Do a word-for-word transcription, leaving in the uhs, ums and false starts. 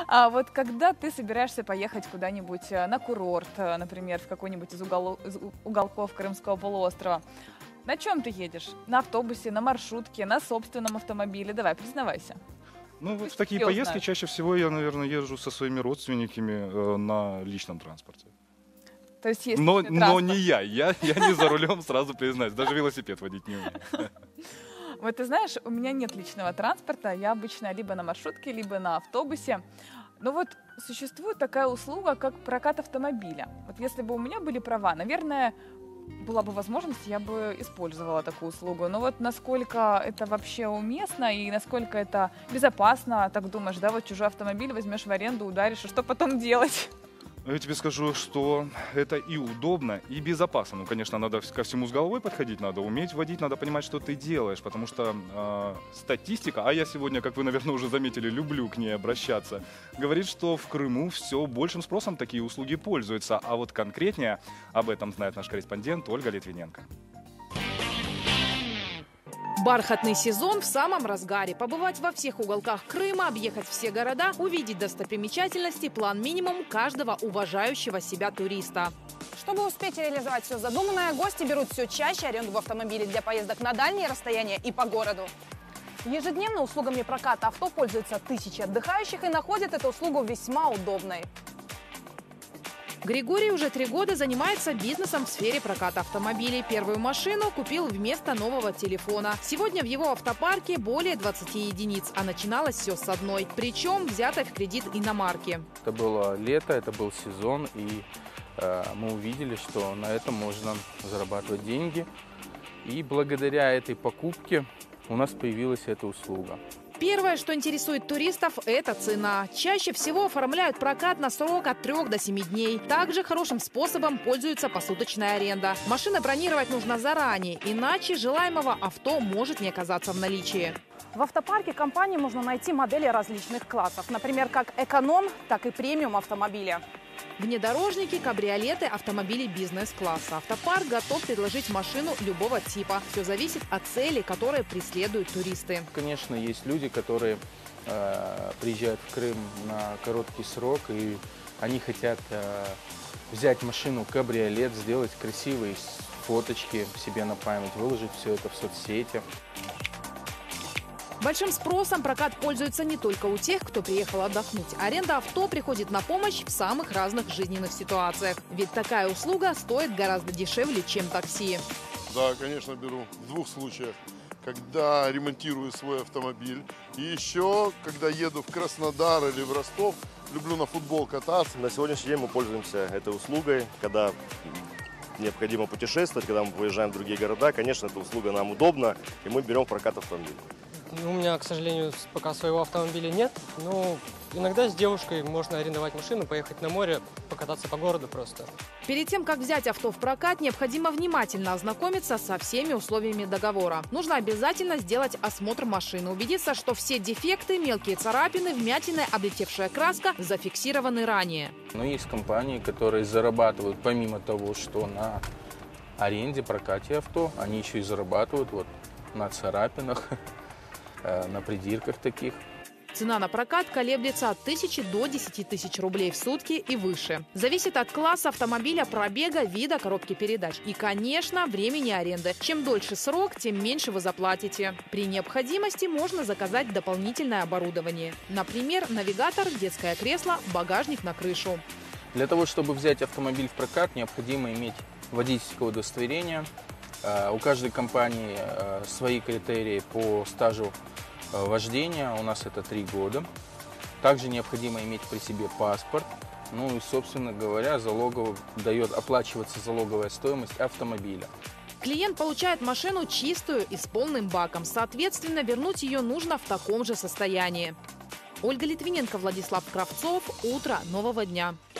А вот когда ты собираешься поехать куда-нибудь на курорт, например, в какой-нибудь из, угол... из уголков Крымского полуострова, на чем ты едешь? На автобусе, на маршрутке, на собственном автомобиле? Давай, признавайся. Ну, вот в такие поездки знают. Чаще всего я, наверное, езжу со своими родственниками э, на личном транспорте. То есть есть но, но не я. я. Я не за рулем, сразу признаюсь. Даже велосипед водить не умею. Вот ты знаешь, у меня нет личного транспорта. Я обычно либо на маршрутке, либо на автобусе. Но вот существует такая услуга, как прокат автомобиля. Вот если бы у меня были права, наверное, была бы возможность, я бы использовала такую услугу. Но вот насколько это вообще уместно и насколько это безопасно, так думаешь, да, вот чужой автомобиль возьмешь в аренду, ударишь, и что потом делать? Я тебе скажу, что это и удобно, и безопасно. Ну, конечно, надо ко всему с головой подходить, надо уметь водить, надо понимать, что ты делаешь, потому что э, статистика, а я сегодня, как вы, наверное, уже заметили, люблю к ней обращаться, говорит, что в Крыму все большим спросом такие услуги пользуются. А вот конкретнее об этом знает наш корреспондент Ольга Литвиненко. Бархатный сезон в самом разгаре. Побывать во всех уголках Крыма, объехать все города, увидеть достопримечательности – план минимум каждого уважающего себя туриста. Чтобы успеть реализовать все задуманное, гости берут все чаще аренду в автомобиле для поездок на дальние расстояния и по городу. Ежедневно услугами проката авто пользуются тысячи отдыхающих и находят эту услугу весьма удобной. Григорий уже три года занимается бизнесом в сфере проката автомобилей. Первую машину купил вместо нового телефона. Сегодня в его автопарке более двадцати единиц, а начиналось все с одной. Причем взятой в кредит иномарки. Это было лето, это был сезон, и э, мы увидели, что на этом можно зарабатывать деньги. И благодаря этой покупке у нас появилась эта услуга. Первое, что интересует туристов, это цена. Чаще всего оформляют прокат на срок от трёх до семи дней. Также хорошим способом пользуется посуточная аренда. Машины бронировать нужно заранее, иначе желаемого авто может не оказаться в наличии. В автопарке компании можно найти модели различных классов, например, как эконом, так и премиум автомобиля. Внедорожники, кабриолеты, автомобили бизнес-класса. Автопарк готов предложить машину любого типа. Все зависит от целей, которые преследуют туристы. Конечно, есть люди, которые э, приезжают в Крым на короткий срок, и они хотят э, взять машину кабриолет, сделать красивые фоточки себе на память, выложить все это в соцсети. Большим спросом прокат пользуется не только у тех, кто приехал отдохнуть. Аренда авто приходит на помощь в самых разных жизненных ситуациях. Ведь такая услуга стоит гораздо дешевле, чем такси. Да, конечно, беру. В двух случаях. Когда ремонтирую свой автомобиль. И еще, когда еду в Краснодар или в Ростов, люблю на футбол кататься. На сегодняшний день мы пользуемся этой услугой, когда необходимо путешествовать, когда мы выезжаем в другие города. Конечно, эта услуга нам удобна, и мы берем в прокат автомобиль. У меня, к сожалению, пока своего автомобиля нет, но иногда с девушкой можно арендовать машину, поехать на море, покататься по городу просто. Перед тем, как взять авто в прокат, необходимо внимательно ознакомиться со всеми условиями договора. Нужно обязательно сделать осмотр машины, убедиться, что все дефекты, мелкие царапины, вмятины, облетевшая краска зафиксированы ранее. Но есть компании, которые зарабатывают помимо того, что на аренде, прокате авто, они еще и зарабатывают вот на царапинах, на придирках таких. Цена на прокат колеблется от тысячи до десяти тысяч рублей в сутки и выше. Зависит от класса автомобиля, пробега, вида коробки передач и, конечно, времени аренды. Чем дольше срок, тем меньше вы заплатите. При необходимости можно заказать дополнительное оборудование. Например, навигатор, детское кресло, багажник на крышу. Для того, чтобы взять автомобиль в прокат, необходимо иметь водительское удостоверение. У каждой компании свои критерии по стажу вождения. У нас это три года. Также необходимо иметь при себе паспорт. Ну и, собственно говоря, залоговый, дает оплачиваться залоговая стоимость автомобиля. Клиент получает машину чистую и с полным баком. Соответственно, вернуть ее нужно в таком же состоянии. Ольга Литвиненко, Владислав Кравцов. Утро нового дня.